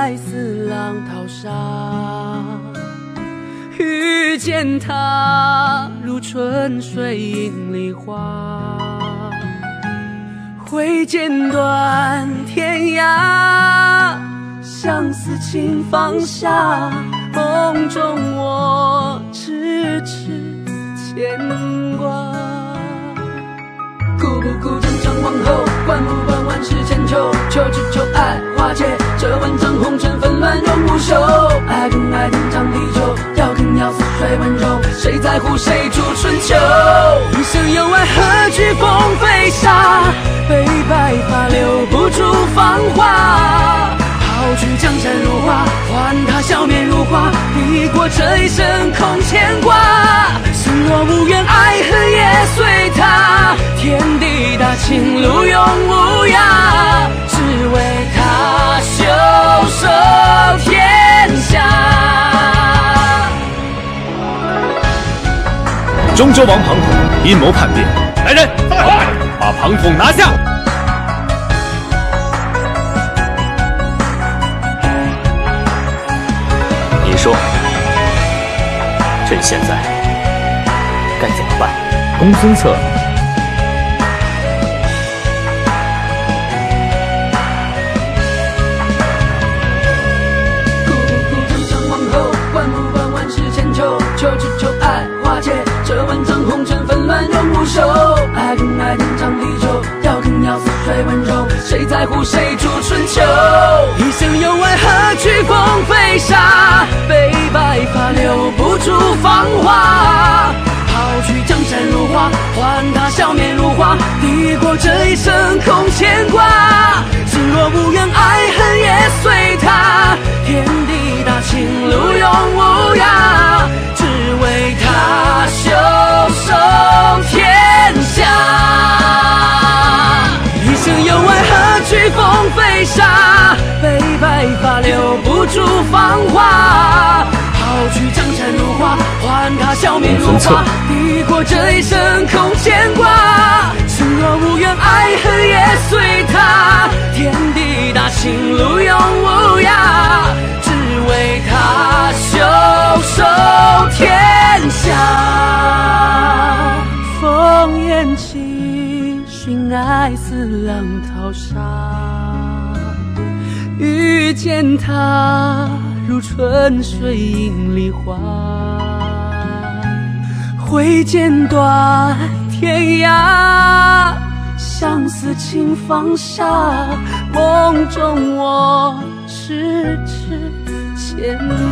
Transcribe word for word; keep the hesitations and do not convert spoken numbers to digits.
爱似浪淘沙，遇见他如春水映梨花，挥剑断天涯，相思情放下，梦中我痴痴牵挂。顾不顾将将往后，管不管万事千秋，求只求爱化解这万丈红尘纷乱永不休。爱更爱天长地久，要更要似水温柔，谁在乎谁主春秋？一生有爱何惧风飞沙，悲白发留不住芳华。抛去江山如画，还他笑面如花，抵过这一生空牵挂。心若无缘，爱恨也随他，天地大情路永无涯，只为他袖手天下。 中州王庞统阴谋叛变，来人，快把庞统拿下！你说，朕现在该怎么办？公孙策。 顾不顾将将往后，管不管万事千秋，求只求爱化解这万丈红尘纷乱永不休。爱更爱天长地久，要更要似水温柔，谁在乎谁主春秋？一生有爱何惧风飞沙，悲白发留不住芳华。抛去江山如画，还他笑面如花，抵过这一生空牵挂。心若无缘，爱恨也随他，天地大情路永无涯，只为他袖手天下。一生有爱何惧风飞沙，悲白发留不住芳华。抛去江山如画，还他笑面如花，抵过这一生空牵挂。心若无缘，爱恨也随他，天地大情路永无涯，只为他袖手天下。烽烟起，寻爱似浪淘沙，遇见他如春水映梨花，挥剑断天涯，相思情放下，梦中我痴痴牵